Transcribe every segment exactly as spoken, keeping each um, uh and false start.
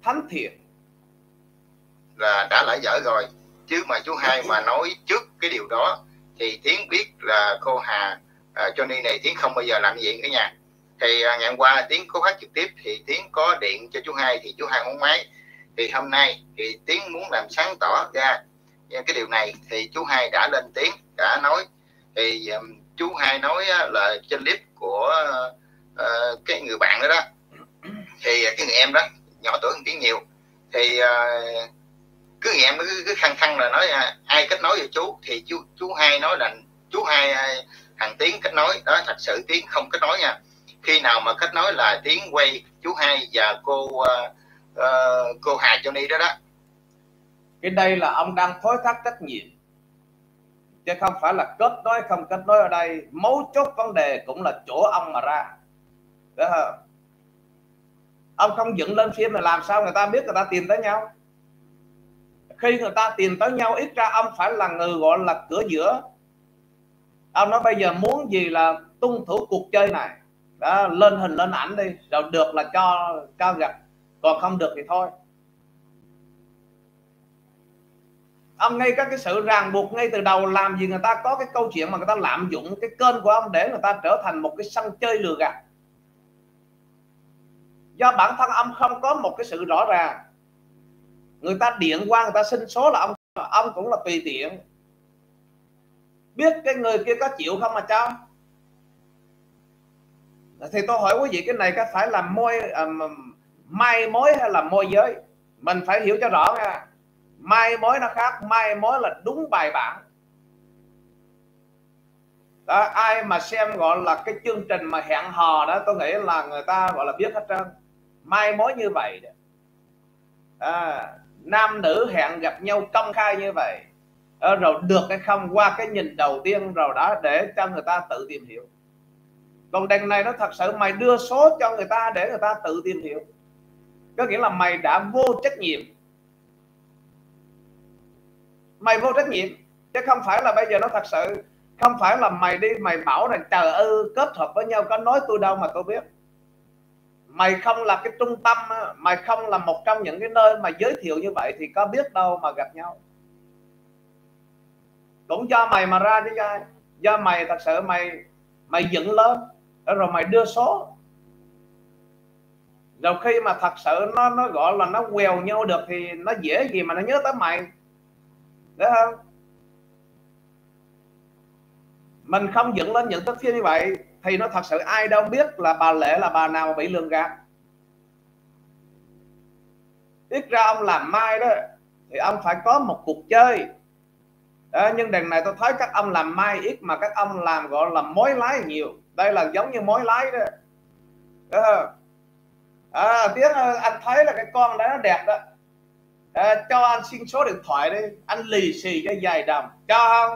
thánh thiện là đã lỡ dở rồi. Chứ mà chú Hai mà nói trước cái điều đó thì Tiến biết là cô Hà uh, Johnny này Tiến không bao giờ làm gì cả nhà. Thì uh, ngày hôm qua Tiến có phát trực tiếp thì Tiến có điện cho chú Hai thì chú Hai không máy. Thì hôm nay thì Tiến muốn làm sáng tỏ ra cái điều này thì chú Hai đã lên tiếng, đã nói. Thì um, chú Hai nói uh, là trên clip của uh, cái người bạn đó đó, thì cái người em đó nhỏ tuổi hơn Tiến nhiều, thì uh, cứ người em cứ, cứ khăng khăng là nói uh, ai kết nối với chú, thì chú chú Hai nói là chú Hai uh, thằng Tiến kết nối đó. Thật sự Tiến không kết nối nha. Khi nào mà kết nối là Tiến quay chú Hai và cô uh, uh, cô Hà Johnny đó đó. Cái đây là ông đang thối thác trách nhiệm, chứ không phải là kết nối không kết nối. Ở đây mấu chốt vấn đề cũng là chỗ ông mà ra đó không? Ông không dựng lên phim mà làm sao người ta biết người ta tìm tới nhau? Khi người ta tìm tới nhau ít ra ông phải là người gọi là cửa giữa. Ông nói bây giờ muốn gì là tuân thủ cuộc chơi này đó, lên hình lên ảnh đi, rồi được là cho cho gặp, còn không được thì thôi. Ông ngay các cái sự ràng buộc ngay từ đầu, làm gì người ta có cái câu chuyện mà người ta lạm dụng cái kênh của ông để người ta trở thành một cái sân chơi lừa gạt. Do bản thân ông không có một cái sự rõ ràng, người ta điện qua người ta xin số là ông ông cũng là tùy tiện, biết cái người kia có chịu không mà cho. Thì tôi hỏi quý vị, cái này có phải là môi à, mai mối hay là môi giới? Mình phải hiểu cho rõ nha. Mai mối nó khác, mai mối là đúng bài bản đó. Ai mà xem gọi là cái chương trình mà hẹn hò đó, tôi nghĩ là người ta gọi là biết hết trơn. Mai mối như vậy à, nam nữ hẹn gặp nhau công khai như vậy à, rồi được hay không qua cái nhìn đầu tiên rồi đó, để cho người ta tự tìm hiểu. Còn đằng này nó thật sự mày đưa số cho người ta để người ta tự tìm hiểu, có nghĩa là mày đã vô trách nhiệm. Mày vô trách nhiệm chứ không phải là bây giờ nó thật sự không phải là mày đi mày bảo rằng trời ơi kết hợp với nhau, có nói tôi đâu mà tôi biết. Mày không là cái trung tâm, mày không là một trong những cái nơi mà giới thiệu như vậy thì có biết đâu mà gặp nhau. Cũng do mày mà ra chứ ai. Do mày thật sự mày mày dựng lên rồi mày đưa số, rồi khi mà thật sự nó nó gọi là nó quèo nhau được thì nó dễ gì mà nó nhớ tới mày, đúng không? Mình không dựng lên những thước phim như vậy thì nó thật sự ai đâu biết là bà Lệ là bà nào mà bị lường gạt. Ít ra ông làm mai đó thì ông phải có một cuộc chơi đó, nhưng đằng này tôi thấy các ông làm mai ít mà các ông làm gọi là mối lái nhiều. Đây là giống như mối lái đó, đó. À, tiếng anh thấy là cái con đó nó đẹp đó à, cho anh xin số điện thoại đi, anh lì xì cho dài đầm, cho không?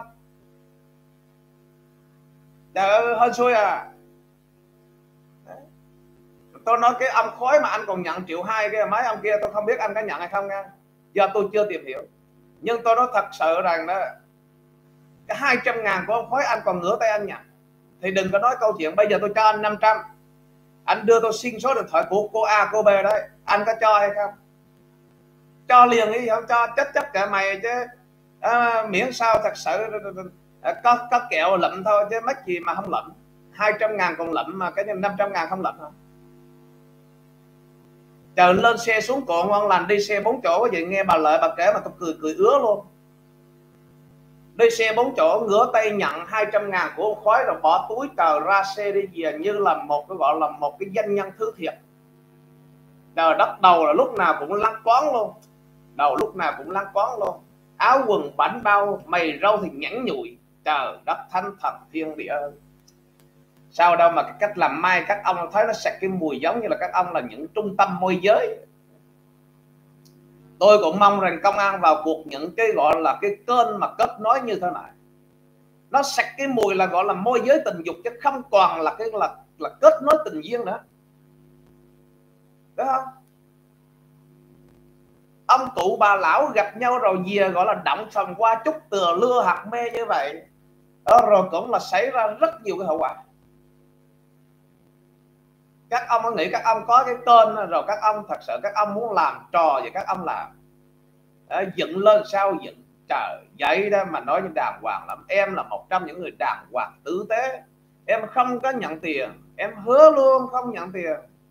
Trời ơi hên xui à. Đấy. Tôi nói cái ông khói mà anh còn nhận triệu hai cái mấy ông kia tôi không biết anh có nhận hay không nha, do tôi chưa tìm hiểu. Nhưng tôi nói thật sự rằng đó, cái hai trăm ngàn của ông khói anh còn ngửa tay anh nhận, thì đừng có nói câu chuyện bây giờ tôi cho anh năm trăm, anh đưa tôi xin số điện thoại của cô A cô B đấy, anh có cho hay không? Cho liền đi, không cho chết chết cả mày chứ à, miễn sao thật sự à, có, có kẹo lụm thôi chứ mất gì mà không lụm. Hai trăm ngàn còn lụm mà cái năm trăm ngàn không lụm hả? Chờ lên xe xuống cộ ngon lành, đi xe bốn chỗ vậy nghe bà Lợi bà kể mà tôi cười cười ứa luôn. Đi xe bốn chỗ ngửa tay nhận hai trăm ngàn của ông khói rồi bỏ túi cờ ra xe đi về như là một cái gọi là một cái doanh nhân thứ thiệt. Trời đất, đầu là lúc nào cũng lăng quán luôn, đầu lúc nào cũng lăng quán luôn, áo quần bảnh bao, mày râu thì nhẵn nhụi. Trời đất thánh thần thiên địa ơi, sao đâu mà cái cách làm mai các ông thấy nó sạch cái mùi giống như là các ông là những trung tâm môi giới. Tôi cũng mong rằng công an vào cuộc những cái gọi là cái kênh mà kết nối như thế này, nó sạch cái mùi là gọi là môi giới tình dục, chứ không còn là cái là là kết nối tình duyên nữa, đúng không? Ông cụ bà lão gặp nhau rồi về gọi là động phòng qua chút từa lưa hạt mê như vậy đó, rồi cũng là xảy ra rất nhiều cái hậu quả. Các ông nghĩ các ông có cái kênh rồi, các ông thật sự các ông muốn làm trò gì các ông làm. Đó, dựng lên sao dựng, trời vậy đó mà nói như đàng hoàng lắm. Em là một trong những người đàng hoàng tử tế, em không có nhận tiền, em hứa luôn không nhận tiền.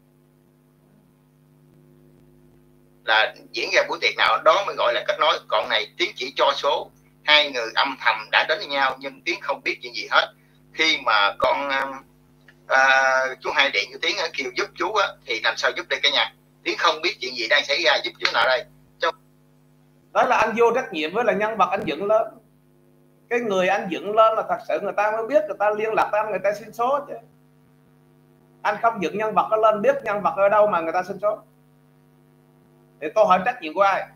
Là diễn ra buổi tiệc nào đó mới gọi là kết nối. Còn này Tiến chỉ cho số, hai người âm thầm đã đến với nhau nhưng Tiến không biết chuyện gì hết. Khi mà con à, chú Hai điện cho Tiến kêu giúp chú á, thì làm sao giúp đây cả nhà. Tiến không biết chuyện gì đang xảy ra, giúp chú nào đây. Trong... đó là anh vô trách nhiệm với là nhân vật anh dựng lên. Cái người anh dựng lên là thật sự người ta mới biết, người ta liên lạc anh, người ta xin số chứ. Anh không dựng nhân vật lên, biết nhân vật ở đâu mà người ta xin số. Thì tôi hỏi trách nhiệm của ai?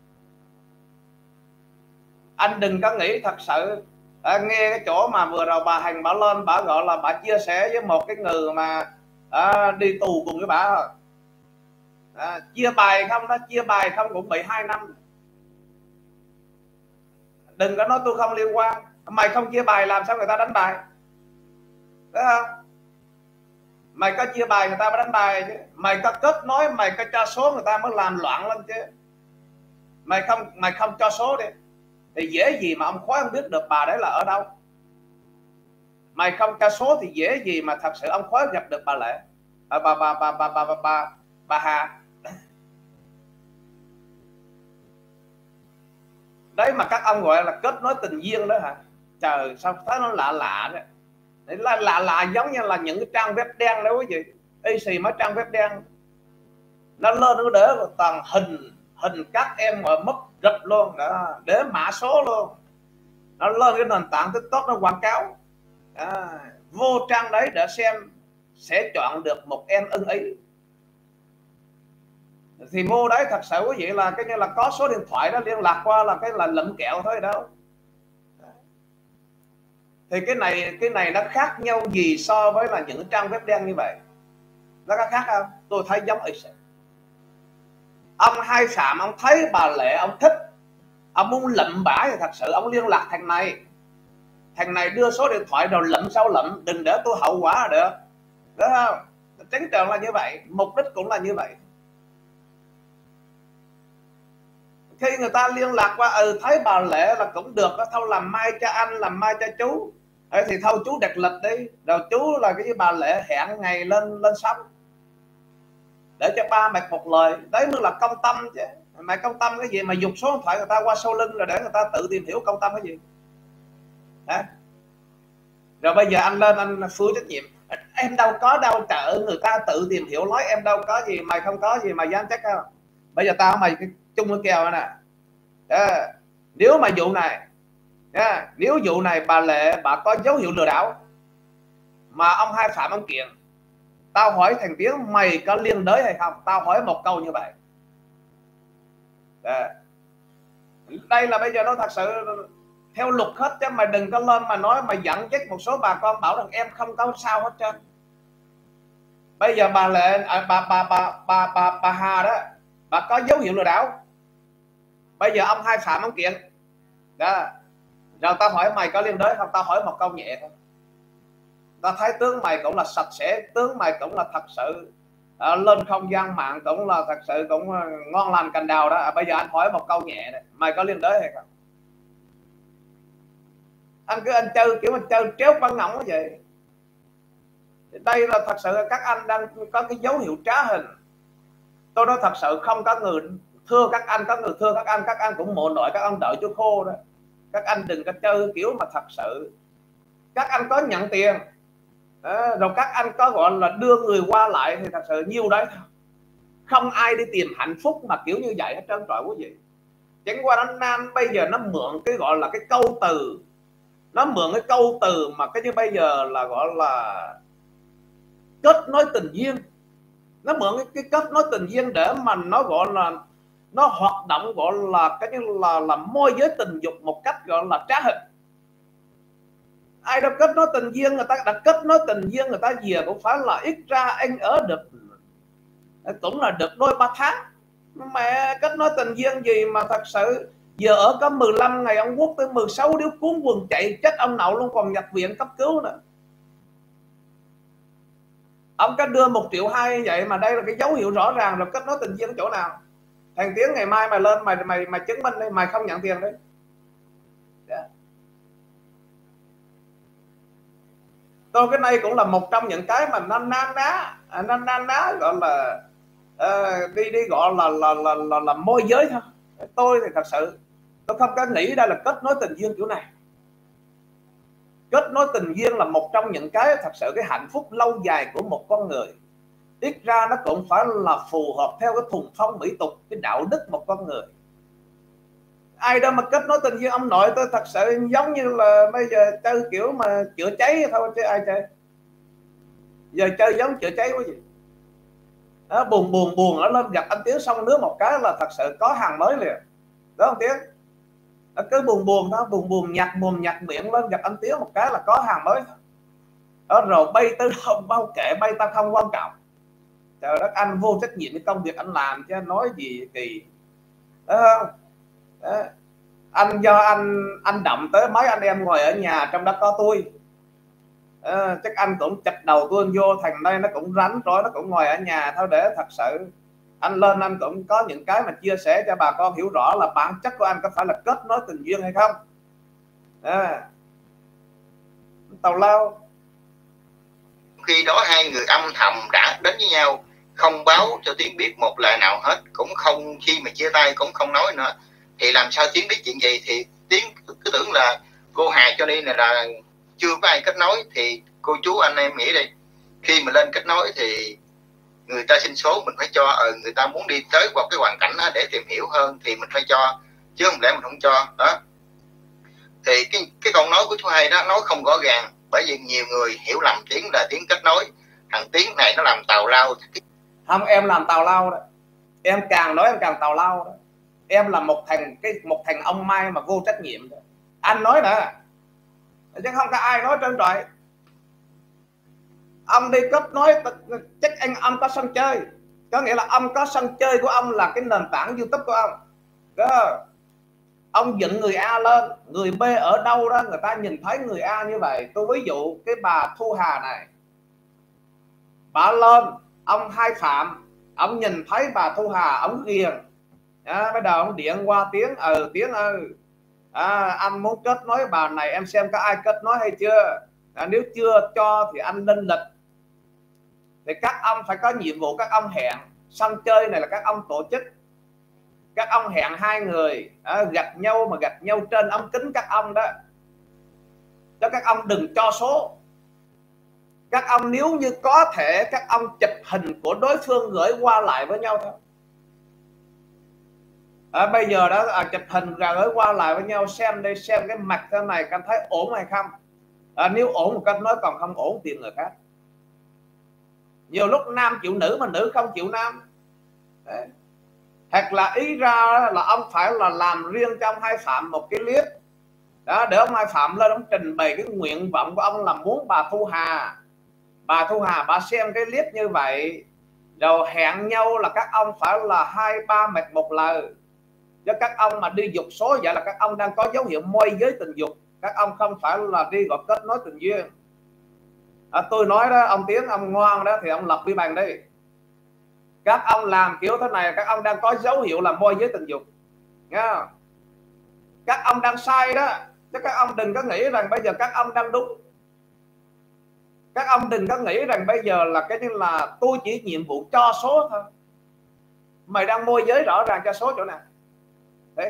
Anh đừng có nghĩ thật sự à, nghe cái chỗ mà vừa rồi bà Hằng bà lên bà gọi là bà chia sẻ với một cái người mà à, đi tù cùng với bà à, chia bài không đó, chia bài không cũng bị hai năm. Đừng có nói tôi không liên quan. Mày không chia bài làm sao người ta đánh bài, đúng không? Mày có chia bài người ta mới đánh bài chứ. Mày có kết nối, mày có cho số người ta mới làm loạn lên chứ. Mày không mày không cho số đi thì dễ gì mà ông Khói không biết được bà đấy là ở đâu. Mày không cho số thì dễ gì mà thật sự ông Khói gặp được bà Lệ, bà bà bà bà bà bà bà, bà, bà Hà. Đấy mà các ông gọi là kết nối tình duyên đó hả? Trời sao thấy nó lạ lạ đấy. Đấy là lạ lạ giống như là những cái trang web đen đó quý vị. Y xì mấy trang web đen nó lên nó để toàn hình hình các em mà mất rập luôn đó, để mã số luôn. Nó lên cái nền tảng TikTok nó quảng cáo à, vô trang đấy để xem sẽ chọn được một em ưng ý. Thì vô đấy thật sự quý vị là cái như là có số điện thoại đó liên lạc qua là cái là lụm kẹo thôi đâu. Thì cái này cái này nó khác nhau gì so với là những trang web đen như vậy? Nó có khác không? Tôi thấy giống y xì. Ông Hai Phạm ông thấy bà Lệ ông thích, ông muốn lụm bả thì thật sự ông liên lạc thằng này, thằng này đưa số điện thoại rồi lụm sao lụm, đừng để tôi hậu quả là được, đúng không? Tránh trường là như vậy, mục đích cũng là như vậy. Khi người ta liên lạc qua ừ thấy bà Lệ là cũng được đó, thôi làm mai cho anh, làm mai cho chú thì thôi chú đặt lịch đi, rồi chú là cái bà Lệ hẹn ngày lên lên sống để cho ba mày một lời. Đấy mới là công tâm chứ. Mày công tâm cái gì mà dùng số điện thoại người ta qua sau lưng rồi để người ta tự tìm hiểu công tâm cái gì đó. Rồi bây giờ anh lên anh phủi trách nhiệm, em đâu có đâu trợ, người ta tự tìm hiểu nói, em đâu có gì, mày không có gì mà dám chắc không? Bây giờ tao mày cái chung cái kèo nè đó. Nếu mà vụ này nha, nếu vụ này bà Lệ bà có dấu hiệu lừa đảo mà ông Hai Phạm ông kiện, tao hỏi thằng Tiến mày có liên đới hay không? Tao hỏi một câu như vậy đó. Đây là bây giờ nó thật sự theo luật hết chứ mày đừng có lên mà nói mày giận chết một số bà con bảo rằng em không có sao hết trơn. Bây giờ bà Lệ à, bà, bà, bà, bà, bà, bà Hà đó bà có dấu hiệu lừa đảo, bây giờ ông Hai Phạm ông kiện đó. Rồi tao hỏi mày có liên đới không? Tao hỏi một câu nhẹ thôi. Tao thấy tướng mày cũng là sạch sẽ, tướng mày cũng là thật sự à, lên không gian mạng cũng là thật sự cũng ngon lành cành đào đó. À, bây giờ anh hỏi một câu nhẹ này, mày có liên đới hay không? Anh cứ anh chơi kiểu anh chơi tréo văn ngỗng như vậy. Đây là thật sự các anh đang có cái dấu hiệu trá hình. Tôi nói thật sự không có người thưa các anh, có người thưa các anh, các anh cũng mộ nội, các anh đợi chú khô đó. Các anh đừng có chơi kiểu mà thật sự các anh có nhận tiền đó, rồi các anh có gọi là đưa người qua lại thì thật sự nhiêu đấy thôi. Không ai đi tìm hạnh phúc mà kiểu như vậy hết trơn trọi quý vị. Chẳng qua nó nam bây giờ nó mượn cái gọi là cái câu từ, nó mượn cái câu từ mà cái như bây giờ là gọi là kết nối tình duyên. Nó mượn cái, cái kết nối tình duyên để mà nó gọi là nó hoạt động gọi là cái như là là môi giới tình dục một cách gọi là trá hình. Ai đâu kết nối tình duyên, người ta đã kết nối tình duyên người ta về cũng phải là ít ra anh ở được cũng là được đôi ba tháng. Mẹ kết nối tình duyên gì mà thật sự giờ ở có mười lăm ngày ông Quốc tới mười sáu điếu cuốn quần chạy chết ông Nậu luôn, còn nhập viện cấp cứu nữa. Ông có đưa một triệu hai vậy mà đây là cái dấu hiệu rõ ràng rồi, kết nối tình duyên ở chỗ nào? Thằng Tiến ngày mai mày lên mày mày mày chứng minh đi, mày không nhận tiền đấy. Yeah. Tôi cái này cũng là một trong những cái mà nó nan ná, nan nan ná gọi là uh, đi đi gọi là là là là, là môi giới thôi. Tôi thì thật sự tôi không có nghĩ đây là kết nối tình duyên kiểu này. Kết nối tình duyên là một trong những cái thật sự cái hạnh phúc lâu dài của một con người. Ít ra nó cũng phải là phù hợp theo cái thuần phong mỹ tục, cái đạo đức một con người. Ai đâu mà kết nối tình duyên ông nội, tôi thật sự giống như là bây giờ chơi kiểu mà chữa cháy thôi chứ ai chơi. Giờ chơi giống chữa cháy quá gì. Đó, buồn buồn buồn ở lên gặp anh Tiến xong nước một cái là thật sự có hàng mới liền. Đúng không Tiến? Nó cứ buồn buồn đó, buồn buồn nhặt buồn nhặt miệng lên gặp anh Tiến một cái là có hàng mới. Đó, rồi bay tới đâu bao kệ, bay ta không quan trọng. Trời đất, anh vô trách nhiệm với công việc anh làm chứ nói gì kỳ. Đó không? Đó. Anh do anh anh động tới mấy anh em ngồi ở nhà, trong đó có tôi. À, chắc anh cũng chặt đầu tôi vô thành đây nó cũng rắn rối, nó cũng ngồi ở nhà thôi. Để thật sự anh lên anh cũng có những cái mà chia sẻ cho bà con hiểu rõ là bản chất của anh có phải là kết nối tình duyên hay không. À, tào lao. Khi đó hai người âm thầm đã đến với nhau, không báo cho Tiến biết một lời nào hết, cũng không, khi mà chia tay cũng không nói nữa, thì làm sao Tiến biết chuyện gì? Thì Tiến cứ tưởng là cô Hà cho nên là, là chưa có ai kết nối. Thì cô chú anh em nghĩ đi, khi mà lên kết nối thì người ta xin số mình phải cho, ờ, người ta muốn đi tới vào cái hoàn cảnh đó để tìm hiểu hơn thì mình phải cho, chứ không lẽ mình không cho. Đó thì cái cái câu nói của chú Hai đó nói không rõ ràng, bởi vì nhiều người hiểu lầm Tiến là Tiến kết nối, thằng Tiến này nó làm tào lao. Không, em làm tào lao đó, em càng nói em càng tào lao đó. Em là một thằng cái một thằng ông Mai mà vô trách nhiệm đó. Anh nói nè, chứ không có ai nói trên trời. Ông đi kết nối chắc anh ông có sân chơi, có nghĩa là ông có sân chơi của ông là cái nền tảng YouTube của ông đó. Ông dựng người A lên, người B ở đâu đó người ta nhìn thấy người A như vậy. Tôi ví dụ cái bà Thu Hà này, bà lên, ông Hai Phạm, ông nhìn thấy bà Thu Hà, ông ghiền à, bắt đầu ông điện qua Tiến, ừ Tiến ơi, à, anh muốn kết nối bà này, em xem có ai kết nối hay chưa, à, nếu chưa cho thì anh lên lịch. Thì các ông phải có nhiệm vụ, các ông hẹn sân chơi này là các ông tổ chức, các ông hẹn hai người à, gặp nhau, mà gặp nhau trên ống kính các ông đó, cho các ông đừng cho số. Các ông nếu như có thể các ông chụp hình của đối phương gửi qua lại với nhau thôi. À, bây giờ đó à, chụp hình gửi qua lại với nhau, xem đây, xem cái mặt thế này cảm thấy ổn hay không. À, nếu ổn một cách nói, còn không ổn tìm người khác. Nhiều lúc nam chịu nữ mà nữ không chịu nam. Đấy. Hoặc là ý ra là ông phải là làm riêng cho ông Hai Phạm một cái clip đó, để ông Hai Phạm lên ông trình bày cái nguyện vọng của ông là muốn bà Thu Hà bà Thu Hà bà xem cái clip như vậy, rồi hẹn nhau là các ông phải là hai ba mệt một lời. Chứ các ông mà đi dục số vậy là các ông đang có dấu hiệu môi giới tình dục, các ông không phải là đi gọi kết nối tình duyên. À, tôi nói đó, ông Tiến ông ngoan đó thì ông lập biên bản đi. Các ông làm kiểu thế này, các ông đang có dấu hiệu là môi giới tình dục, nghe không? Các ông đang sai đó, chứ các ông đừng có nghĩ rằng bây giờ các ông đang đúng. Các ông đừng có nghĩ rằng bây giờ là cái như là tôi chỉ nhiệm vụ cho số thôi. Mày đang môi giới rõ ràng cho số chỗ nào đấy.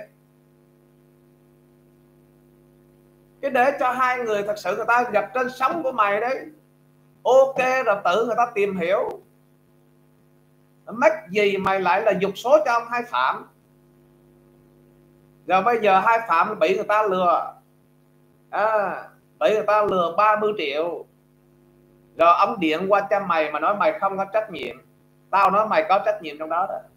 Cái để cho hai người thật sự người ta gặp trên sóng của mày đấy, ok rồi tự người ta tìm hiểu. Mắc gì mày lại là dục số cho ông Hai Phạm. Rồi bây giờ Hai Phạm bị người ta lừa à, bị người ta lừa ba mươi triệu. Rồi ông điện qua cho mày mà nói mày không có trách nhiệm. Tao nói mày có trách nhiệm trong đó đó.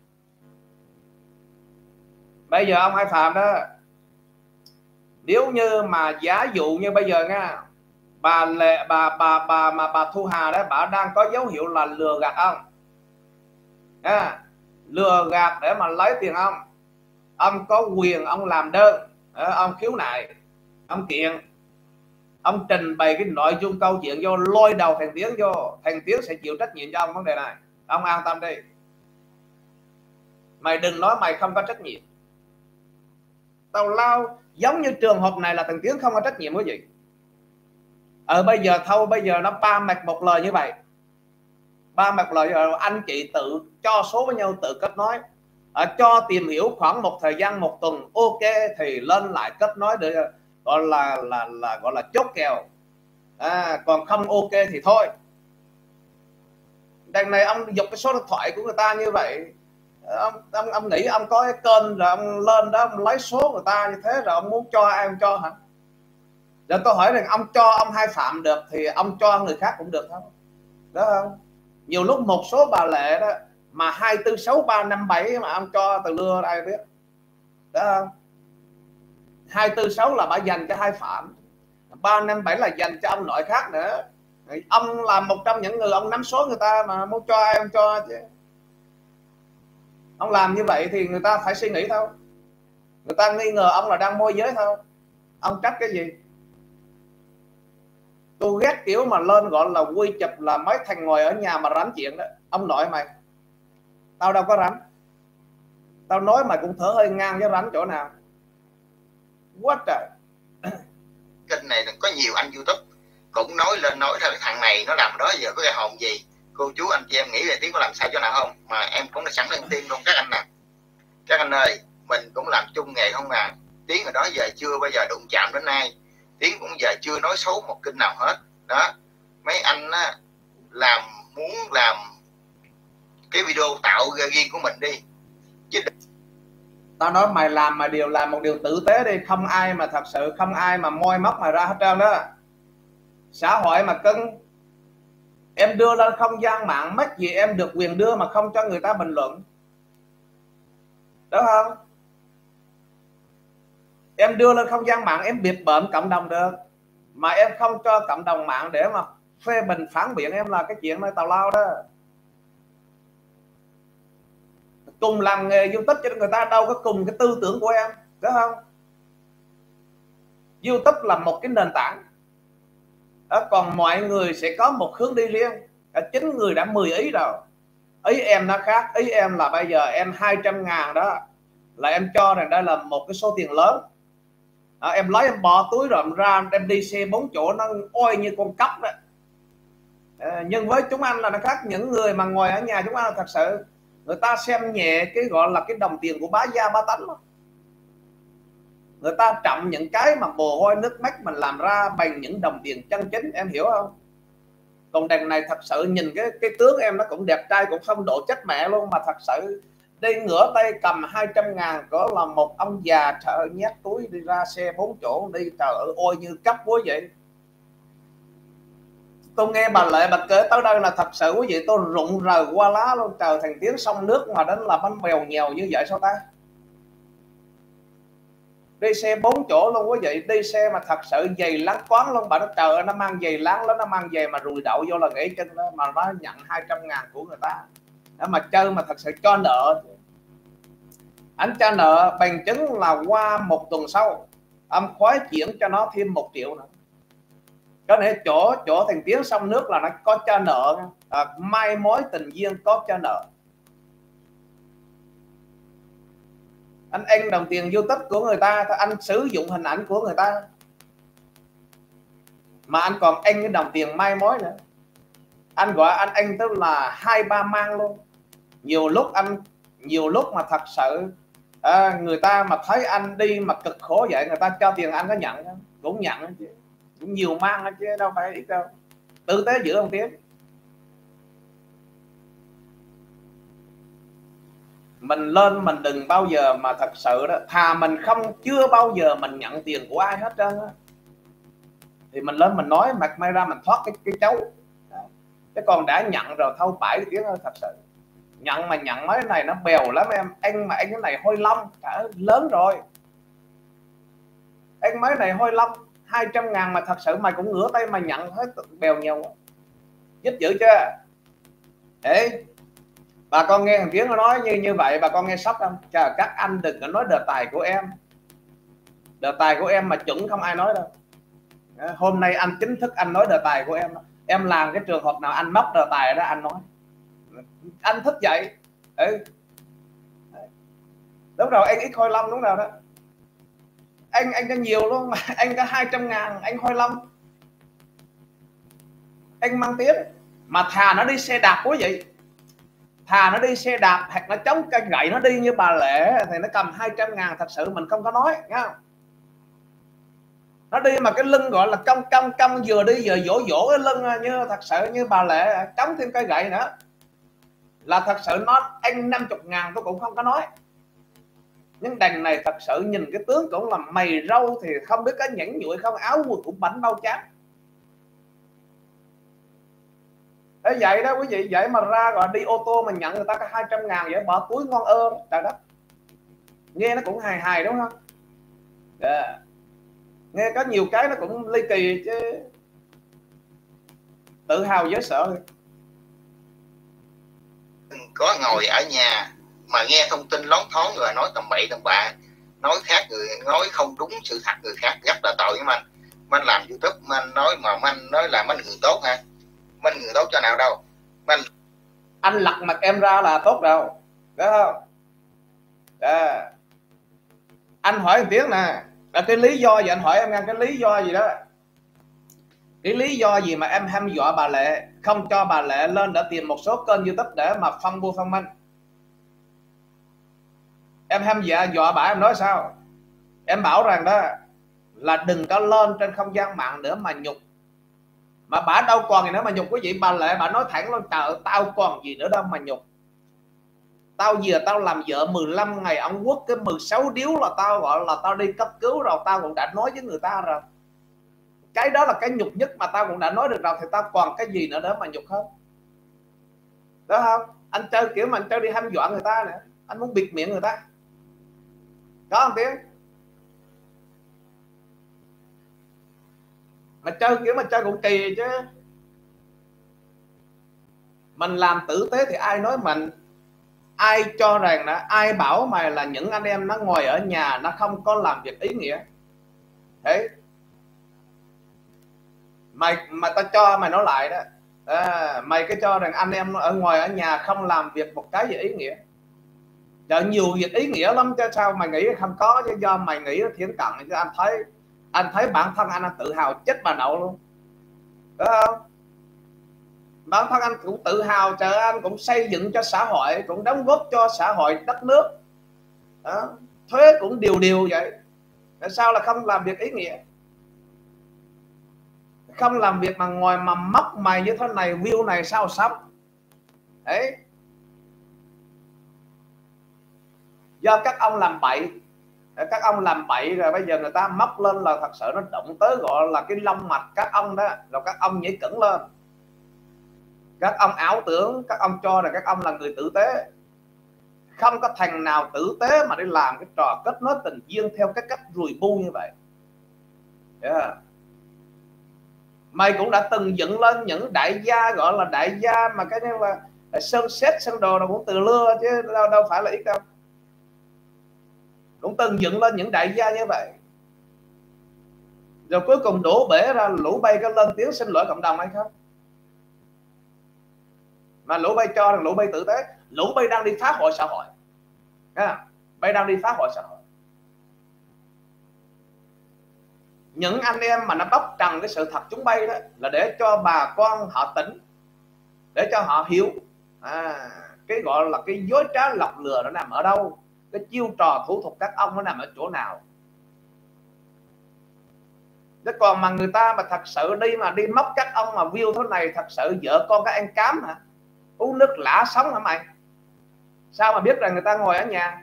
Bây giờ ông Hai Phạm đó, nếu như mà giả dụ như bây giờ nha, bà lệ bà bà bà mà bà Thu Hà đó, bà đang có dấu hiệu là lừa gạt ông à, lừa gạt để mà lấy tiền ông, ông có quyền ông làm đơn, ông khiếu nại, ông kiện, ông trình bày cái nội dung câu chuyện vô, lôi đầu thằng Tiến vô, thằng Tiến sẽ chịu trách nhiệm cho ông vấn đề này. Ông an tâm đi, mày đừng nói mày không có trách nhiệm. Tào lao giống như trường hợp này là thằng Tiến không có trách nhiệm cái gì. Ở bây giờ thôi, bây giờ nó ba mạch một lời như vậy, ba mạch lời rồi anh chị tự cho số với nhau, tự kết nối, à, cho tìm hiểu khoảng một thời gian một tuần, ok thì lên lại kết nối để gọi là là là gọi là chốt kèo, à, còn không ok thì thôi. Đằng này ông dục cái số điện thoại của người ta như vậy, ông ông, ông nghĩ ông có cái kênh rồi ông lên đó ông lấy số người ta như thế rồi ông muốn cho ai ông cho hả? Rồi tôi hỏi rằng ông cho ông Hai Phạm được thì ông cho người khác cũng được không? Đó không? Nhiều lúc một số bà Lệ đó mà hai tư sáu ba năm bảy mà ông cho từ lưa ai biết. Đó không? hai tư sáu là bà dành cho Hai Phạm, ba năm bảy là dành cho ông nội khác nữa. Ông là một trong những người ông nắm số người ta mà muốn cho ai ông cho chứ. Ông làm như vậy thì người ta phải suy nghĩ thôi, người ta nghi ngờ ông là đang môi giới thôi. Ông trách cái gì? Tôi ghét kiểu mà lên gọi là quy chụp là mấy thằng ngồi ở nhà mà rảnh chuyện đó. Ông nội mày, tao đâu có rảnh, tao nói mày cũng thở hơi ngang với rảnh chỗ nào. Quá trời. Kênh này có nhiều anh YouTube cũng nói lên nói là thằng này nó làm đó giờ có cái hồn gì. Cô chú anh chị em nghĩ là Tiến có làm sai chỗ nào không? Mà em cũng đã sẵn lên tiên luôn các anh nè. Các anh ơi, mình cũng làm chung nghề không à. Tiến ở đó giờ chưa bao giờ đụng chạm đến ai. Tiến cũng giờ chưa nói xấu một kênh nào hết. Đó, mấy anh á, làm muốn làm cái video tạo ra riêng của mình đi. Chứ tao nói mày làm mà điều làm một điều tử tế đi, không ai mà thật sự không ai mà moi móc mày ra hết trơn đó. Xã hội mà cưng, em đưa lên không gian mạng mất gì em được quyền đưa mà không cho người ta bình luận, đúng không? Em đưa lên không gian mạng em biệt bợm cộng đồng được, mà em không cho cộng đồng mạng để mà phê bình phản biện em là cái chuyện này tào lao đó. Cùng làm nghề YouTube cho người ta đâu có cùng cái tư tưởng của em, đúng không? YouTube là một cái nền tảng đó, còn mọi người sẽ có một hướng đi riêng. Chính người đã mười ý rồi, ý em nó khác. Ý em là bây giờ em hai trăm ngàn đó là em cho rằng đây là một cái số tiền lớn, à, em lấy em bỏ túi rồi em ra em đi xe bốn chỗ nó oi như con cóc đó. À, nhưng với chúng anh là nó khác. Những người mà ngồi ở nhà chúng anh là thật sự người ta xem nhẹ cái gọi là cái đồng tiền của bá gia bá tánh đó. Người ta trọng những cái mà mồ hôi nước mắt mình làm ra bằng những đồng tiền chân chính, em hiểu không? Còn đằng này thật sự nhìn cái cái tướng em nó cũng đẹp trai, cũng phong độ chết mẹ luôn, mà thật sự đi ngửa tay cầm hai trăm ngàn có là một ông già trời nhét túi đi ra xe bốn chỗ đi, trời ơi ôi như cấp quá vậy. Tôi nghe bà Lệ bà kể tới đây là thật sự quý vị tôi rụng rời qua lá luôn. Trời, thằng Tiến sông nước mà đến là bánh bèo nhèo như vậy sao ta? Đi xe bốn chỗ luôn quý vị, đi xe mà thật sự giày láng quán luôn. Bà nó trời ơi, nó mang giày láng lắm, nó mang giày mà rùi đậu vô là gãy chân đó, mà nó nhận hai trăm ngàn của người ta đó, mà chơi mà thật sự cho nợ. Anh cho nợ bằng chứng là qua một tuần sau ông khoái chuyển cho nó thêm một triệu nữa. Có thể chỗ chỗ thằng Tiến sông nước là nó có cho nợ, à, mai mối tình duyên có cho nợ. Anh ăn đồng tiền YouTube của người ta, anh sử dụng hình ảnh của người ta, mà anh còn ăn cái đồng tiền mai mối nữa. Anh gọi anh ăn tức là hai ba mang luôn. Nhiều lúc anh nhiều lúc mà thật sự à, người ta mà thấy anh đi mà cực khổ vậy, người ta cho tiền anh có nhận không? Cũng nhận chứ, cũng nhiều mang chứ đâu phải ít đâu. Tử tế dữ không Tiến? Mình lên mình đừng bao giờ mà thật sự đó, thà mình không chưa bao giờ mình nhận tiền của ai hết trơn á, thì mình lên mình nói mặt may ra mình thoát cái cái chấu. Cái còn đã nhận rồi thâu bãi Tiếng ơi, thật sự nhận mà nhận mấy này nó bèo lắm em. Anh mà anh cái này hôi long cả lớn rồi, anh mấy này hôi long hai trăm ngàn mà thật sự mày cũng ngửa tay mà nhận hết bèo nhiều, giúp dữ chưa? Để bà con nghe thằng Tiến nó nói như như vậy, bà con nghe sốc không? Chờ các anh đừng có nói đề tài của em, đề tài của em mà chuẩn không ai nói đâu. Hôm nay anh chính thức anh nói đề tài của em. Em làm cái trường hợp nào anh móc đề tài đó anh nói. Anh thích vậy. Ừ. Đúng rồi, anh ít Khôi Long đúng rồi đó. Anh anh có nhiều luôn mà. Anh có hai trăm ngàn anh Khôi Long. Anh mang tiếng. Mà thà nó đi xe đạp quý vị. Thà nó đi xe đạp hoặc nó chống cây gậy nó đi như bà Lệ thì nó cầm hai trăm ngàn thật sự mình không có nói nha. Nó đi mà cái lưng gọi là cong cong cong vừa đi vừa vỗ vỗ cái lưng như thật sự như bà Lệ chống thêm cây gậy nữa là thật sự nó anh năm mươi ngàn tôi cũng không có nói. Nhưng đằng này thật sự nhìn cái tướng cũng là mày râu thì không biết có nhẫn nhụi không, áo quần cũng bảnh bao chán. Thế vậy đó quý vị, vậy mà ra gọi đi ô tô mà nhận người ta có hai trăm ngàn vậy bỏ túi ngon ơ trời đất. Nghe nó cũng hài hài đúng không? Yeah. Nghe có nhiều cái nó cũng ly kỳ chứ. Tự hào dễ sợ. Có ngồi ở nhà mà nghe thông tin lón thoáng rồi nói tầm bậy tầm bạ, nói khác người, nói không đúng sự thật người khác, rất là tội với anh. Anh làm YouTube mà anh nói mà anh nói là anh người tốt hả? Anh người tốt cho nào đâu. Anh anh lật mặt em ra là tốt đâu, đúng không? À. Anh hỏi một tiếng nè, là cái lý do gì anh hỏi em nghe, cái lý do gì đó, cái lý do gì mà em hăm dọa bà Lệ không cho bà Lệ lên để tìm một số kênh YouTube để mà phân bua phân minh? Em hăm dọa dọa bà, em nói sao? Em bảo rằng đó là đừng có lên trên không gian mạng nữa mà nhục. Mà bà đâu còn gì nữa mà nhục quý vị. Bà Lệ bà nói thẳng luôn, trời ơi, tao còn gì nữa đâu mà nhục. Tao giờ tao làm vợ mười lăm ngày ông Quốc cái mười sáu điếu là tao gọi là tao đi cấp cứu rồi, tao cũng đã nói với người ta rồi. Cái đó là cái nhục nhất mà tao cũng đã nói được rồi, thì tao còn cái gì nữa để mà nhục hơn. Đó không? Anh chơi kiểu mà anh chơi đi hăm dọa người ta nè, anh muốn bịt miệng người ta. Có không Tiến? Mà chơi kiểu mà chơi cũng kỳ chứ. Mình làm tử tế thì ai nói mình. Ai cho rằng là ai bảo mày là những anh em nó ngồi ở nhà nó không có làm việc ý nghĩa. Thế mày mà tao cho mày nói lại đó, à, mày cứ cho rằng anh em ở ngoài ở nhà không làm việc một cái gì ý nghĩa. Trời, nhiều việc ý nghĩa lắm chứ sao mày nghĩ không có, chứ do mày nghĩ nó thiển cận. Chứ anh thấy anh thấy bản thân anh, anh tự hào chết bà nội luôn, đúng không? Bản thân anh cũng tự hào, trời, anh cũng xây dựng cho xã hội, cũng đóng góp cho xã hội đất nước đó. Thuế cũng điều điều vậy, tại sao là không làm việc ý nghĩa? Không làm việc mà ngồi mà móc mày như thế này, view này sao sống đấy. Do các ông làm bậy, các ông làm bậy rồi bây giờ người ta móc lên là thật sự nó động tới gọi là cái lông mạch các ông đó, rồi các ông nhảy cẩn lên. Các ông ảo tưởng, các ông cho là các ông là người tử tế. Không có thằng nào tử tế mà đi làm cái trò kết nối tình duyên theo cái cách rùi bu như vậy. Yeah. Mày cũng đã từng dựng lên những đại gia gọi là đại gia mà cái như là sơn xét sơn đồ nó cũng từ lưa chứ đâu, đâu phải là ít đâu. Cũng từng dựng lên những đại gia như vậy, rồi cuối cùng đổ bể ra lũ bay có lên tiếng xin lỗi cộng đồng hay không? Mà lũ bay cho rằng lũ bay tử tế, lũ bay đang đi phá hoại xã hội. À, bay đang đi phá hoại xã hội. Những anh em mà nó bóc trần cái sự thật chúng bay đó là để cho bà con họ tỉnh, để cho họ hiểu à, cái gọi là cái dối trá lọc lừa nó nằm ở đâu, cái chiêu trò thủ thuật các ông nó nằm ở chỗ nào. Chứ còn mà người ta mà thật sự đi mà đi móc các ông mà view thế này, thật sự vợ con các anh cám hả? Uống nước lã sống hả mày? Sao mà biết rằng người ta ngồi ở nhà?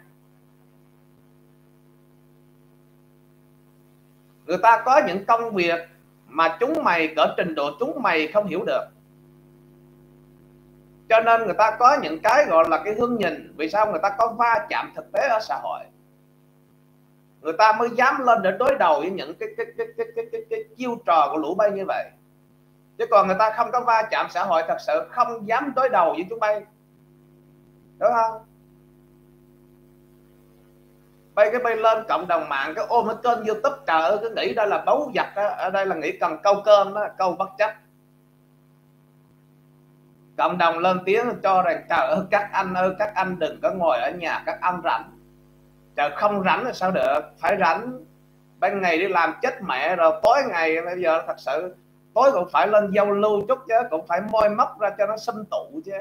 Người ta có những công việc mà chúng mày cỡ trình độ chúng mày không hiểu được, cho nên người ta có những cái gọi là cái hướng nhìn. Vì sao? Người ta có va chạm thực tế ở xã hội, người ta mới dám lên để đối đầu với những cái cái cái cái cái, cái, cái chiêu trò của lũ bay như vậy. Chứ còn người ta không có va chạm xã hội, thật sự không dám đối đầu với chúng bay, đúng không? bây cái bay lên cộng đồng mạng cái ôm cái kênh YouTube, trời ơi cứ nghĩ đây là báu vật đó, ở đây là nghĩ cần câu cơm đó, câu bất chấp. Cộng đồng lên tiếng cho rằng trời ơi các anh ơi, các anh đừng có ngồi ở nhà, các anh rảnh. Trời không rảnh là sao được, phải rảnh. Ban ngày đi làm chết mẹ rồi, tối ngày bây giờ thật sự tối cũng phải lên giao lưu chút chứ, cũng phải moi móc ra cho nó xâm tụ chứ.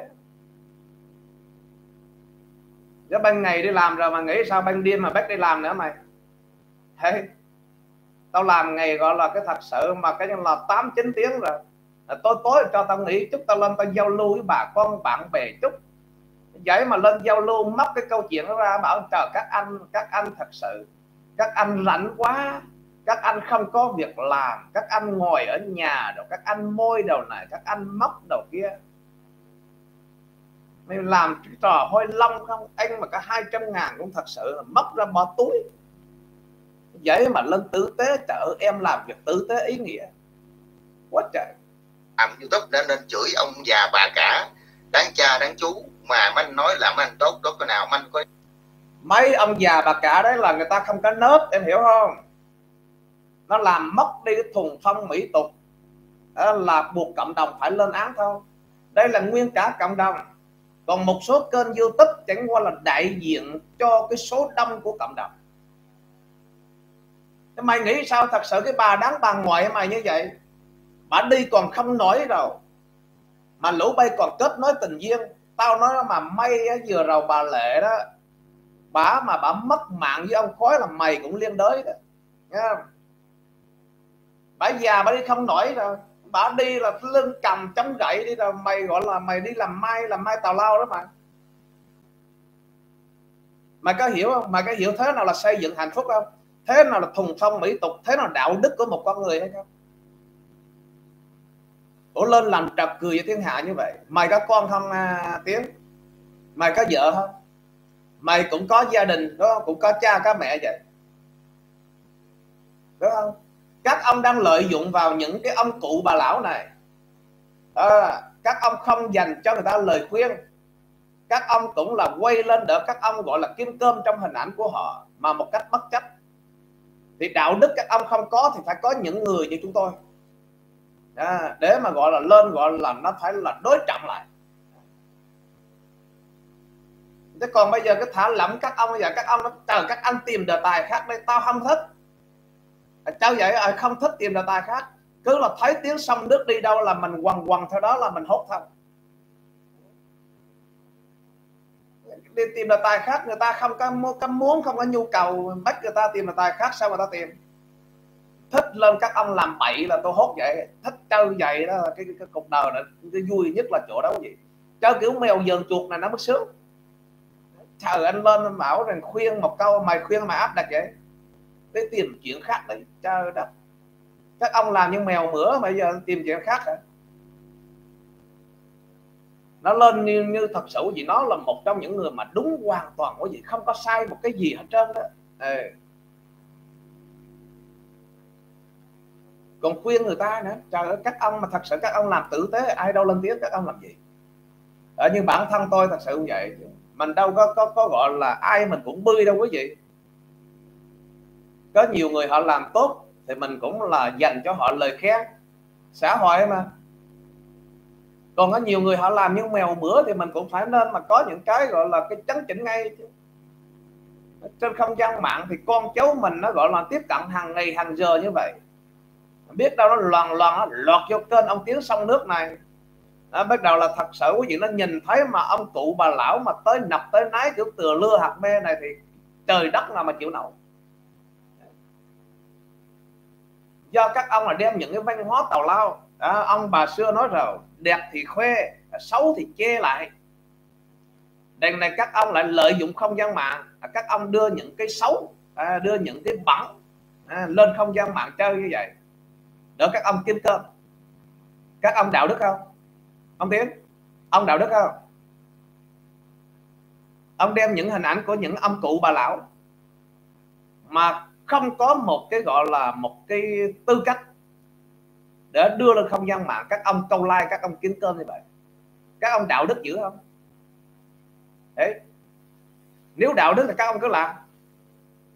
Chứ ban ngày đi làm rồi mà nghĩ sao ban đêm mà bắt đi làm nữa mày. Hey, tao làm ngày gọi là cái thật sự mà cái là tám chín tiếng rồi, tối tối cho tao nghỉ chút, tao lên tao giao lưu với bà con bạn bè chút. Vậy mà lên giao lưu móc cái câu chuyện đó ra bảo trời các anh, các anh thật sự các anh rảnh quá, các anh không có việc làm, các anh ngồi ở nhà rồi các anh môi đầu này, các anh móc đầu kia. Mày làm cái trò hôi long không? Anh mà cả hai trăm ngàn cũng thật sự móc ra bỏ túi. Vậy mà lên tử tế, chợ em làm việc tử tế ý nghĩa quá trời. Làm YouTube đã nên chửi ông già bà cả đáng cha đáng chú, mà anh nói là anh tốt tốt cái nào anh có. Mấy ông già bà cả đấy là người ta không có nết, em hiểu không? Nó làm mất đi cái thuần phong mỹ tục, đó là buộc cộng đồng phải lên án thôi. Đây là nguyên cả cộng đồng. Còn một số kênh YouTube chẳng qua là đại diện cho cái số đông của cộng đồng. Mày nghĩ sao thật sự cái bà đáng bà ngoại mày như vậy, bà đi còn không nói rồi mà lũ bay còn kết nối tình duyên. Tao nói mà may vừa rồi bà Lệ đó, bà mà bà mất mạng với ông Khói là mày cũng liên đới đó nha. Bà già bà đi không nổi rồi, bà đi là lưng cầm chống gậy đi rồi, mày gọi là mày đi làm mai, làm mai tào lao đó mà. Mày có hiểu không? Mày có hiểu thế nào là xây dựng hạnh phúc không? Thế nào là thuần phong mỹ tục? Thế nào đạo đức của một con người hay không? Ủa lên làm trật cười với thiên hạ như vậy. Mày có con không à, Tiến? Mày có vợ không? Mày cũng có gia đình đó, cũng có cha có mẹ vậy, đúng không? Các ông đang lợi dụng vào những cái ông cụ bà lão này à, các ông không dành cho người ta lời khuyên. Các ông cũng là quay lên để các ông gọi là kiếm cơm trong hình ảnh của họ mà một cách bất chấp. Thì đạo đức các ông không có thì phải có những người như chúng tôi à, để mà gọi là lên gọi là nó phải là đối trọng lại. Thế còn bây giờ cái thả lỏng các ông, bây giờ các ông chờ các anh tìm đề tài khác đây, tao không thích. Cháu vậy à, không thích tìm đề tài khác, cứ là thấy tiếng sông nước đi đâu là mình quằn quằn theo đó là mình hốt thôi. Đi tìm đề tài khác, người ta không có, có muốn, không có nhu cầu bắt người ta tìm đề tài khác, sao người ta tìm? Thích lên các ông làm bậy là tôi hốt vậy, thích chơi vậy đó. Cái, cái cuộc đời này cái vui nhất là chỗ đó gì chơi kiểu mèo dờn chuột này nó mới sướng. Trời, anh lên anh bảo rằng khuyên một câu mày khuyên mày áp đặt vậy, để tìm chuyện khác đấy. Trời đất, các ông làm như mèo mửa bây giờ tìm chuyện khác hả? Nó lên như, như thật sự gì, nó là một trong những người mà đúng hoàn toàn cái gì, không có sai một cái gì hết trơn đó. Ê. Còn khuyên người ta nữa, trời ơi các ông mà thật sự các ông làm tử tế, ai đâu lên tiếng các ông làm gì. Ở như bản thân tôi thật sự như vậy, mình đâu có, có, có gọi là ai mình cũng bươi đâu quý vị. Có nhiều người họ làm tốt thì mình cũng là dành cho họ lời khen xã hội mà. Còn có nhiều người họ làm như mèo mửa thì mình cũng phải nên mà có những cái gọi là cái chấn chỉnh ngay. Trên không gian mạng thì con cháu mình nó gọi là tiếp cận hàng ngày hàng giờ như vậy, biết đâu nó loàn loàn lọt vô kênh ông Tiến sông nước này đó, bắt đầu là thật sự quý vị nó nhìn thấy mà ông cụ bà lão mà tới nập tới nái kiểu từa lưa hạt mê này thì trời đất nào mà chịu nổi. Do các ông là đem những cái văn hóa tào lao đó, ông bà xưa nói rồi, đẹp thì khoe, xấu thì chê lại. Đằng này các ông lại lợi dụng không gian mạng, các ông đưa những cái xấu, đưa những cái bẩn lên không gian mạng chơi như vậy để các ông kiếm cơm. Các ông đạo đức không? Ông Tiến, ông đạo đức không? Ông đem những hình ảnh của những ông cụ bà lão mà không có một cái gọi là một cái tư cách để đưa lên không gian mạng, các ông câu like, các ông kiếm cơm như vậy. Các ông đạo đức dữ không? Đấy, nếu đạo đức thì các ông cứ làm.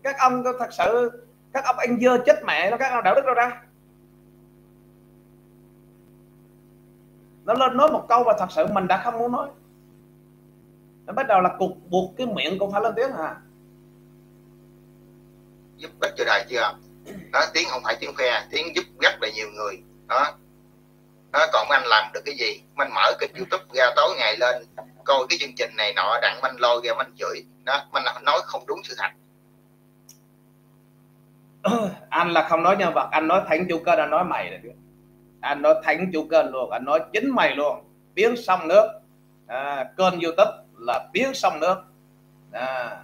Các ông thật sự, các ông anh dơ chết mẹ nó, các ông đạo đức đâu ra? Nó lên nói một câu và thật sự mình đã không muốn nói. Nó bắt đầu là cục buộc cái miệng cũng phải lên tiếng hả? Giúp ích cho đài chưa? Đó, tiếng không phải tiếng khoe, tiếng giúp rất là nhiều người. Đó. Đó, còn anh làm được cái gì? Anh mở kênh YouTube ra tối ngày lên coi cái chương trình này nọ, đặng anh lôi ra anh chửi. Đó, anh nói không đúng sự thật. Anh là không nói nhân vật, anh nói thánh chủ kênh, anh nói mày là anh nói thánh chủ kênh luôn, anh nói chính mày luôn. Tiếng sông nước, à, kênh YouTube là tiếng sông nước. À,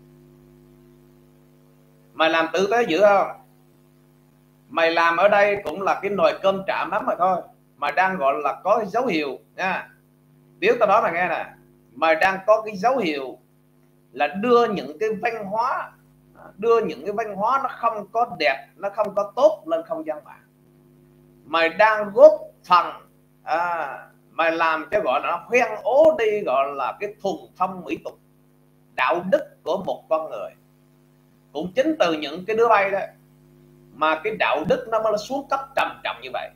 mày làm tử tế dữ không? Mày làm ở đây cũng là cái nồi cơm chả mắm mà thôi. Mày đang gọi là có cái dấu hiệu nha. Nếu tao nói mày nghe nè, mày đang có cái dấu hiệu là đưa những cái văn hóa, đưa những cái văn hóa nó không có đẹp, nó không có tốt lên không gian mạng. Mày đang góp phần, à, mày làm cho gọi là nó hoen ố đi gọi là cái thuần phong mỹ tục, đạo đức của một con người. Cũng chính từ những cái đứa bay đó mà cái đạo đức nó mới xuống cấp trầm trọng như vậy.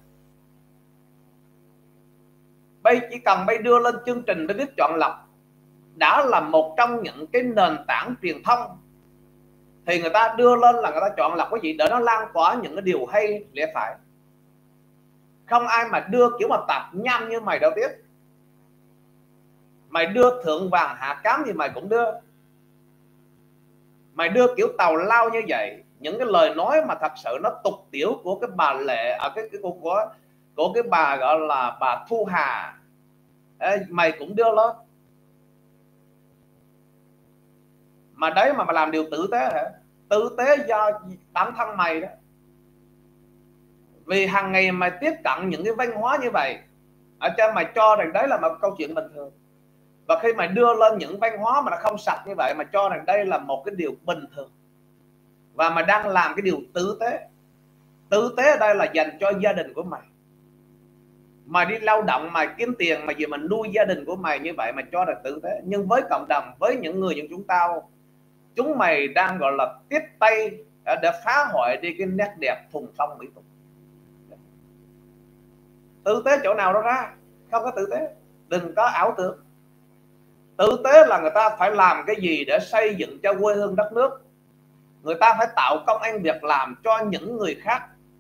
Bây chỉ cần bay đưa lên chương trình để biết chọn lọc đã là một trong những cái nền tảng truyền thông, thì người ta đưa lên là người ta chọn lọc cái gì để nó lan tỏa những cái điều hay lẽ phải. Không ai mà đưa kiểu mà tạp nham như mày đâu tiếc. Mày đưa thượng vàng hạ cám thì mày cũng đưa. Mày đưa kiểu tàu lao như vậy, những cái lời nói mà thật sự nó tục tiểu của cái bà Lệ ở à, cái cái của, của của cái bà gọi là bà Thu Hà. Ê, mày cũng đưa lên. Mà đấy mà mày làm điều tử tế hả? Tử tế do bản thân mày đó. Vì hàng ngày mày tiếp cận những cái văn hóa như vậy, ở trên mày cho rằng đấy là một câu chuyện bình thường. Và khi mày đưa lên những văn hóa mà nó không sạch như vậy, mà cho rằng đây là một cái điều bình thường, và mày đang làm cái điều tử tế. Tử tế ở đây là dành cho gia đình của mày. Mày đi lao động, mày kiếm tiền, mà vì mình nuôi gia đình của mày như vậy, mày cho rằng tử tế. Nhưng với cộng đồng, với những người như chúng tao, chúng mày đang gọi là tiếp tay để phá hoại đi cái nét đẹp thuần phong mỹ tục. Tử tế chỗ nào đó ra? Không có tử tế. Đừng có ảo tưởng. Tử tế là người ta phải làm cái gì để xây dựng cho quê hương đất nước. Người ta phải tạo công ăn việc làm cho những người khác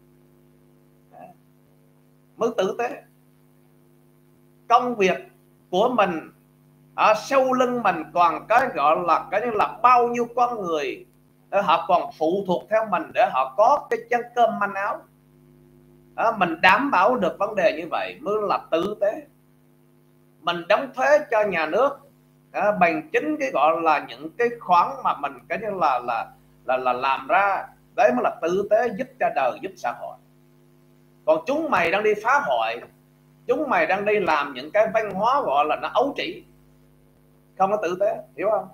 mới tử tế. Công việc của mình ở sau lưng mình còn cái gọi là cái như là bao nhiêu con người họ còn phụ thuộc theo mình để họ có cái chén cơm manh áo. Đó, mình đảm bảo được vấn đề như vậy mới là tử tế. Mình đóng thuế cho nhà nước đó, bằng chính cái gọi là những cái khoản mà mình cái như là là là là làm ra, đấy mới là tử tế, giúp cho đời, giúp xã hội. Còn chúng mày đang đi phá hoại, chúng mày đang đi làm những cái văn hóa gọi là nó ấu trĩ, không có tử tế, hiểu không?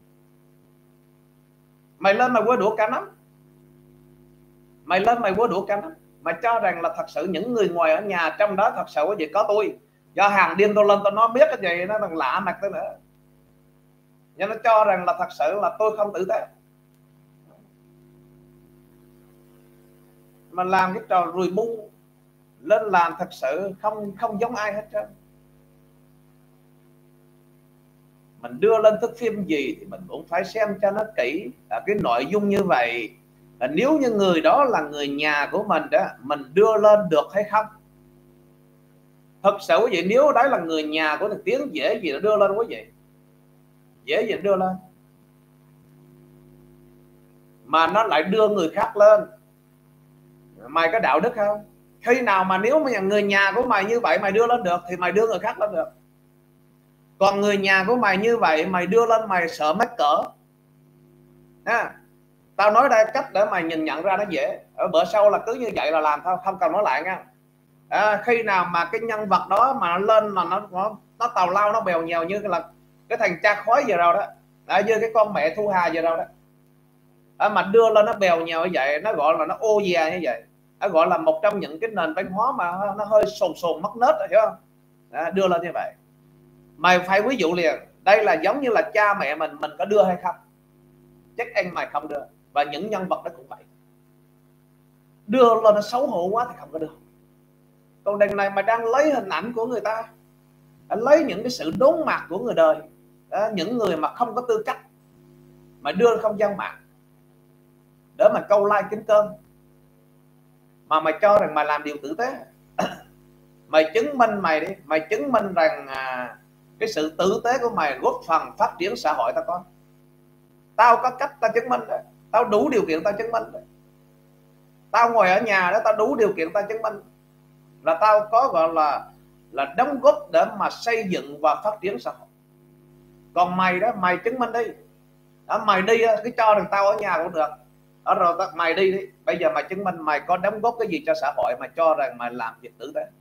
Mày lên mày quơ đũa cả nắm, mày lên mày quơ đũa cả nắm, mày cho rằng là thật sự những người ngoài ở nhà trong đó thật sự có gì có tôi. Do hàng đêm tôi lên tôi nói biết cái gì nó còn lạ mặt tới nữa, nhưng nó cho rằng là thật sự là tôi không tử tế. Mà làm cái trò rùi bu lên làm thật sự không không giống ai hết trơn. Mình đưa lên thức phim gì thì mình cũng phải xem cho nó kỹ à, cái nội dung như vậy à, nếu như người đó là người nhà của mình đó, mình đưa lên được hay không. Thật sự vậy, nếu đấy là người nhà của thằng Tiến, dễ gì nó đưa lên quý vị, dễ gì nó đưa lên. Mà nó lại đưa người khác lên, mày có đạo đức không? Khi nào mà nếu mà người nhà của mày như vậy mày đưa lên được thì mày đưa người khác lên được. Còn người nhà của mày như vậy mày đưa lên mày sợ mắc cỡ à, tao nói đây cách để mày nhìn nhận ra nó dễ. Ở bữa sau là cứ như vậy là làm thôi, không cần nói lại nha. À, khi nào mà cái nhân vật đó mà nó lên mà nó nó, nó tào lao, nó bèo nhèo như là cái thằng cha khói giờ đâu đó, à, như cái con mẹ Thu Hà giờ đâu đó, à, mà đưa lên nó bèo nhèo như vậy, nó gọi là nó ô dè như vậy, nó gọi là một trong những cái nền văn hóa mà nó hơi sồn sồn mất nết, hiểu không? À, đưa lên như vậy mày phải ví dụ liền, đây là giống như là cha mẹ mình mình có đưa hay không? Chắc anh mày không đưa. Và những nhân vật đó cũng vậy, đưa lên nó xấu hổ quá thì không có được. Còn đằng này mà đang lấy hình ảnh của người ta, lấy những cái sự đốn mặt của người đời, những người mà không có tư cách mà đưa lên không gian mạng để mà câu like kính cơm, mà mày cho rằng mày làm điều tử tế. Mày chứng minh mày đi, mày chứng minh rằng à, cái sự tử tế của mày góp phần phát triển xã hội tao có. Tao có cách tao chứng minh đấy, tao đủ điều kiện tao chứng minh đấy. Tao ngồi ở nhà đó, tao đủ điều kiện tao chứng minh là tao có gọi là là đóng góp để mà xây dựng và phát triển xã hội. Còn mày đó, mày chứng minh đi đó, mày đi cứ cho rằng tao ở nhà cũng được đó, rồi mày đi đi, bây giờ mày chứng minh mày có đóng góp cái gì cho xã hội mà cho rằng mày làm việc tử tế,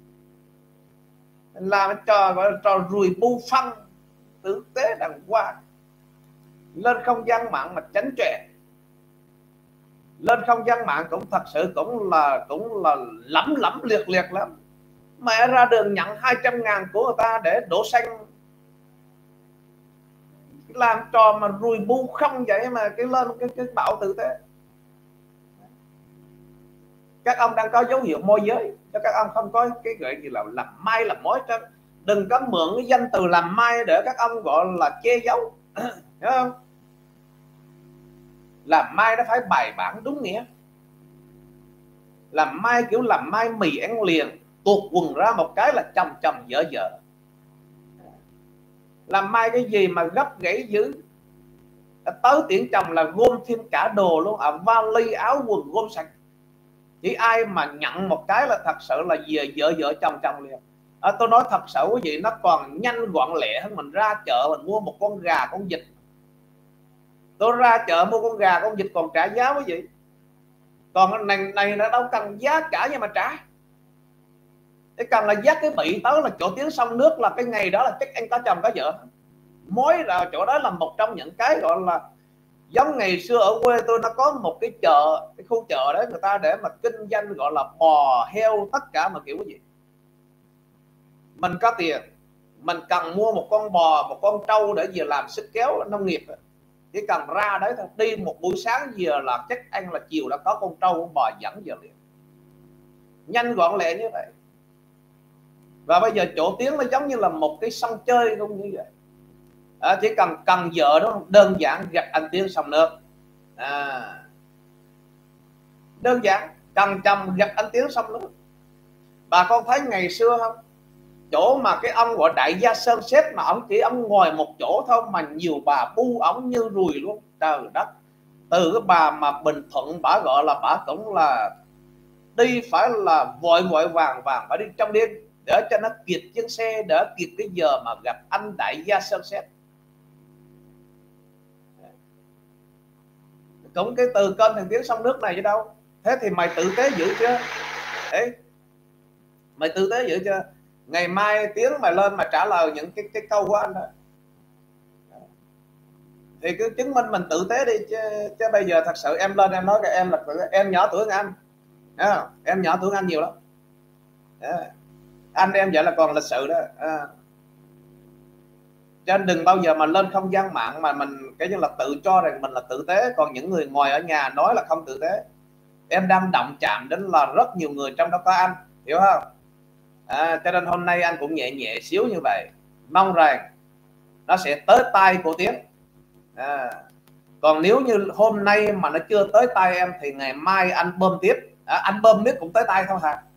làm cho gọi là trò rùi bu phân tử tế đàng hoàng. Lên không gian mạng mà tránh trệ, lên không gian mạng cũng thật sự cũng là cũng là lắm lắm liệt liệt lắm. Mẹ ra đường nhận hai trăm ngàn của người ta để đổ xanh, làm trò mà rùi bu không vậy mà cái lên cái, cái bảo tử tế. Các ông đang có dấu hiệu môi giới, cho các ông không có cái gọi gì là làm mai làm mối. Cho đừng có mượn cái danh từ làm mai để các ông gọi là che giấu. Hiểu không? Làm mai nó phải bài bản đúng nghĩa. Làm mai kiểu làm mai mì ăn liền, tuột quần ra một cái là chồng chồng dở dở. Làm mai cái gì mà gấp gãy dữ, tới tiễn chồng là gom thêm cả đồ luôn, à, vali áo quần gom sạch. Chỉ ai mà nhận một cái là thật sự là về vợ vợ chồng chồng liền. À, tôi nói thật sự quý vị, nó còn nhanh gọn lẹ hơn mình ra chợ mình mua một con gà con vịt. Tôi ra chợ mua con gà con vịt còn trả giá quý vị. Còn cái này, này nó đâu cần giá cả nhưng mà trả. Cái cần là dắt cái bị tới là chỗ tiếng sông nước, là cái ngày đó là chắc anh có chồng có vợ. Mối là chỗ đó là một trong những cái gọi là giống ngày xưa ở quê tôi, nó có một cái chợ, cái khu chợ đấy người ta để mà kinh doanh gọi là bò heo tất cả mà kiểu cái gì. Mình có tiền, mình cần mua một con bò, một con trâu để về làm sức kéo nông nghiệp, chỉ cần ra đấy thôi, đi một buổi sáng giờ là chắc ăn là chiều đã có con trâu con bò dẫn giờ liền, nhanh gọn lẹ như vậy. Và bây giờ chỗ tiếng nó giống như là một cái sân chơi không như vậy. À, chỉ cần cần vợ đó, đơn giản gặp anh Tiến xong nước. À, đơn giản cần chồng gặp anh Tiến xong nước. Bà con thấy ngày xưa không, chỗ mà cái ông gọi đại gia Sơn Sét mà ông chỉ ông ngồi một chỗ thôi mà nhiều bà bu ổng như rùi luôn. Trời đất. Từ cái bà mà Bình Thuận, bà gọi là bà cũng là đi phải là vội vội vàng vàng, phải đi trong đêm để cho nó kịp chuyến xe, để kịp cái giờ mà gặp anh đại gia Sơn Sét. Cũng cái từ kênh thằng Tiến sông nước này chứ đâu. Thế thì mày tử tế dữ chưa? Đấy, mày tử tế dữ chưa? Ngày mai Tiến mày lên mà trả lời những cái, cái câu của anh đó thì cứ chứng minh mình tử tế đi chứ, chứ bây giờ thật sự em lên em nói cái em là em nhỏ tuổi hơn anh. À, em nhỏ tuổi hơn anh nhiều lắm. À, anh em vậy là còn lịch sự đó. À, cho nên đừng bao giờ mà lên không gian mạng mà mình cái như là tự cho rằng mình là tử tế, còn những người ngồi ở nhà nói là không tử tế. Em đang động chạm đến là rất nhiều người, trong đó có anh, hiểu không? À, cho nên hôm nay anh cũng nhẹ nhẹ xíu như vậy, mong rằng nó sẽ tới tay của Tiến. À, còn nếu như hôm nay mà nó chưa tới tay em thì ngày mai anh bơm tiếp. À, anh bơm tiếp cũng tới tay thôi hả?